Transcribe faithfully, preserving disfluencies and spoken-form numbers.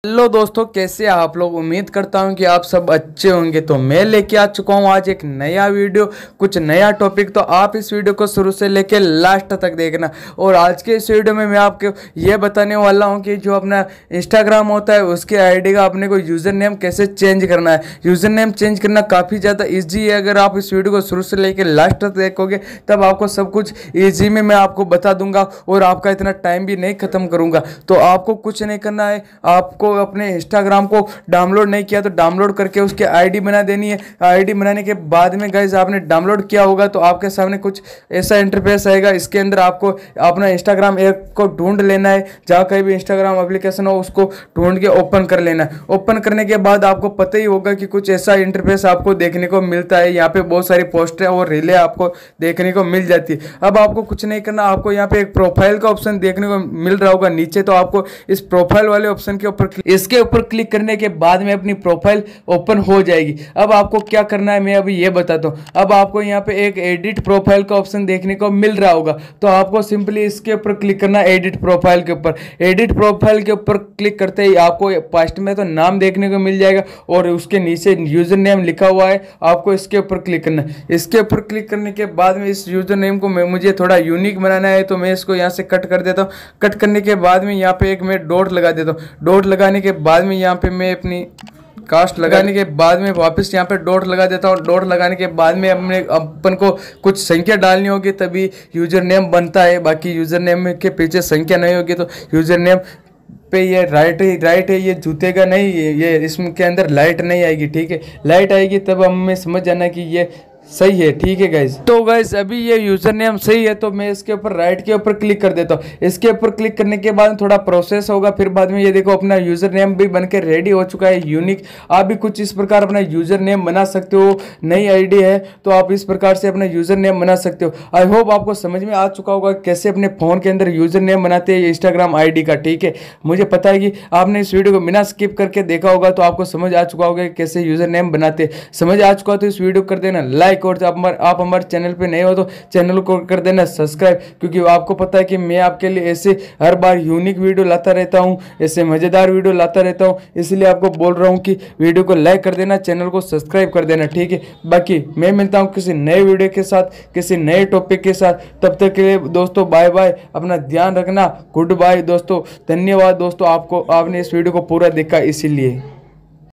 Hello दोस्तों, कैसे आप लोग। उम्मीद करता हूं कि आप सब अच्छे होंगे। तो मैं लेके आ चुका हूं आज एक नया वीडियो, कुछ नया टॉपिक। तो आप इस वीडियो को शुरू से लेके लास्ट तक देखना। और आज के इस वीडियो में मैं आपको ये बताने वाला हूं कि जो अपना इंस्टाग्राम होता है उसके आईडी का अपने को यूज़र नेम कैसे चेंज करना है। यूज़र नेम चेंज करना काफ़ी ज़्यादा ईजी है। अगर आप इस वीडियो को शुरू से लेकर लास्ट तक देखोगे तब आपको सब कुछ ईजी में मैं आपको बता दूंगा और आपका इतना टाइम भी नहीं ख़त्म करूँगा। तो आपको कुछ नहीं करना है, आपको अपने इंस्टाग्राम को डाउनलोड नहीं किया तो डाउनलोड करके उसके आईडी बना देनी है। आईडी बनाने के बाद में गाइस आपने डाउनलोड किया होगा तो आपके सामने कुछ ऐसा इंटरफेस आएगा। इसके अंदर आपको अपना इंस्टाग्राम ऐप को ढूंढ लेना है। जहाँ कहीं भी इंस्टाग्राम एप्लीकेशन हो उसको ढूंढ के ओपन कर लेना है। ओपन करने के बाद आपको पता ही होगा कि कुछ ऐसा इंटरफेस आपको देखने को मिलता है। यहाँ पे बहुत सारी पोस्टें और रीलें आपको देखने को मिल जाती है। अब आपको कुछ नहीं करना, आपको यहाँ पे एक प्रोफाइल का ऑप्शन देखने को मिल रहा होगा नीचे। तो आपको इस प्रोफाइल वाले ऑप्शन के ऊपर इसके ऊपर क्लिक करने के बाद में अपनी प्रोफाइल ओपन हो जाएगी। अब आपको क्या करना है मैं अभी ये बताता हूँ। अब आपको यहाँ पे एक एडिट प्रोफाइल का ऑप्शन देखने को मिल रहा होगा। तो आपको सिंपली इसके ऊपर क्लिक करना है, एडिट प्रोफाइल के ऊपर। एडिट प्रोफाइल के ऊपर क्लिक करते ही आपको फर्स्ट में तो नाम देखने को मिल जाएगा और उसके नीचे यूजर नेम लिखा हुआ है। आपको इसके ऊपर क्लिक करना है। इसके ऊपर क्लिक करने के बाद में इस यूजर नेम को मैं मुझे थोड़ा यूनिक बनाना है तो मैं इसको यहाँ से कट कर देता हूँ। कट करने के बाद में यहाँ पे एक मैं डॉट लगा देता हूँ। डॉट लगाने के बाद में यहाँ पे मैं अपनी कास्ट लगाने के बाद में वापस यहाँ पे डॉट लगा देता हूँ। डॉट लगाने के बाद में अपने अपन को कुछ संख्या डालनी होगी तभी यूजर नेम बनता है। बाकी यूजर नेम के पीछे संख्या नहीं होगी तो यूजर नेम पे ये राइट ही राइट है, ये जूतेगा नहीं। ये इसके अंदर लाइट नहीं आएगी, ठीक है। लाइट आएगी तब हमें समझ जाना कि ये सही है, ठीक है गाइज। तो गाइज अभी ये यूजर नेम सही है तो मैं इसके ऊपर राइट के ऊपर क्लिक कर देता हूँ। इसके ऊपर क्लिक करने के बाद थोड़ा प्रोसेस होगा। फिर बाद में ये देखो अपना यूजर नेम भी बनकर रेडी हो चुका है, यूनिक। आप भी कुछ इस प्रकार अपना यूजर नेम बना सकते हो। नई आईडी है तो आप इस प्रकार से अपना यूजर नेम बना सकते हो। आई होप आपको समझ में आ चुका होगा कैसे अपने फोन के अंदर यूजर नेम बनाते हैं इंस्टाग्राम आईडी का, ठीक है। मुझे पता है कि आपने इस वीडियो को बिना स्किप करके देखा होगा तो आपको समझ आ चुका होगा कैसे यूजर नेम बनाते। समझ आ चुका हो तो इस वीडियो को कर देना लाइक और आप हमारे चैनल पे नए हो तो चैनल को कर देना सब्सक्राइब, क्योंकि आपको पता है कि मैं आपके लिए ऐसे हर बार यूनिक वीडियो लाता रहता हूं, ऐसे मजेदार वीडियो लाता रहता हूं। इसलिए आपको बोल रहा हूं कि वीडियो को लाइक कर देना, चैनल को सब्सक्राइब कर देना, ठीक है। बाकी मैं मिलता हूं किसी नए वीडियो के साथ, किसी नए टॉपिक के साथ। तब तक के लिए दोस्तों बाय बाय, अपना ध्यान रखना। गुड बाय दोस्तों, धन्यवाद दोस्तों। आपको आपने इस वीडियो को पूरा देखा इसीलिए।